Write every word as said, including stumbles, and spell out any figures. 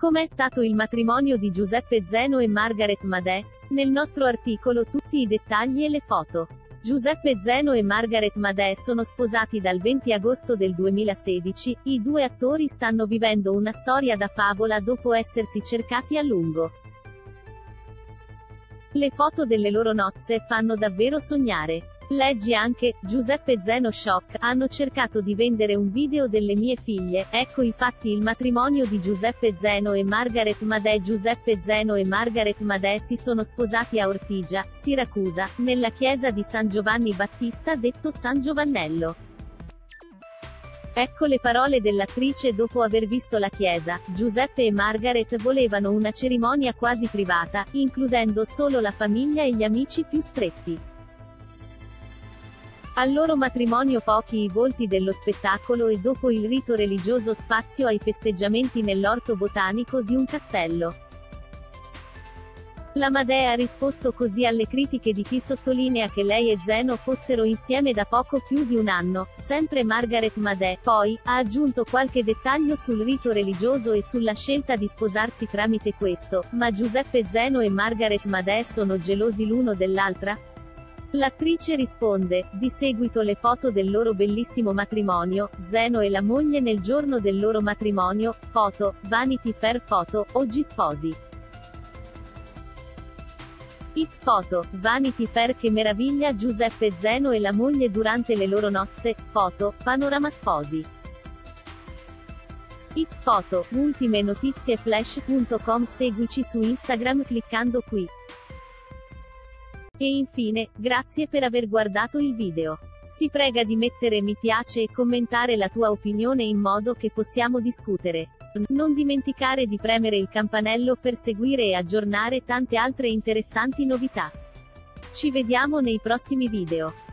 Com'è stato il matrimonio di Giuseppe Zeno e Margaret Madè? Nel nostro articolo tutti i dettagli e le foto. Giuseppe Zeno e Margaret Madè sono sposati dal venti agosto del duemilasedici, i due attori stanno vivendo una storia da favola dopo essersi cercati a lungo. Le foto delle loro nozze fanno davvero sognare. Leggi anche, Giuseppe Zeno shock, hanno cercato di vendere un video delle mie figlie, ecco infatti il matrimonio di Giuseppe Zeno e Margaret Madè. Giuseppe Zeno e Margaret Madè si sono sposati a Ortigia, Siracusa, nella chiesa di San Giovanni Battista detto San Giovannello. Ecco le parole dell'attrice dopo aver visto la chiesa. Giuseppe e Margaret volevano una cerimonia quasi privata, includendo solo la famiglia e gli amici più stretti. Al loro matrimonio pochi i volti dello spettacolo e dopo il rito religioso spazio ai festeggiamenti nell'orto botanico di un castello. La Madè ha risposto così alle critiche di chi sottolinea che lei e Zeno fossero insieme da poco più di un anno, sempre Margaret Madè, poi, ha aggiunto qualche dettaglio sul rito religioso e sulla scelta di sposarsi tramite questo, ma Giuseppe Zeno e Margaret Madè sono gelosi l'uno dell'altra? L'attrice risponde, di seguito le foto del loro bellissimo matrimonio, Zeno e la moglie nel giorno del loro matrimonio, foto, Vanity Fair foto, oggi sposi. It foto, Vanity Fair che meraviglia Giuseppe Zeno e la moglie durante le loro nozze, foto, Panorama sposi. It foto, ultime notizie flash punto com. Seguici su Instagram cliccando qui. E infine, grazie per aver guardato il video. Si prega di mettere mi piace e commentare la tua opinione in modo che possiamo discutere. Non dimenticare di premere il campanello per seguire e aggiornare tante altre interessanti novità. Ci vediamo nei prossimi video.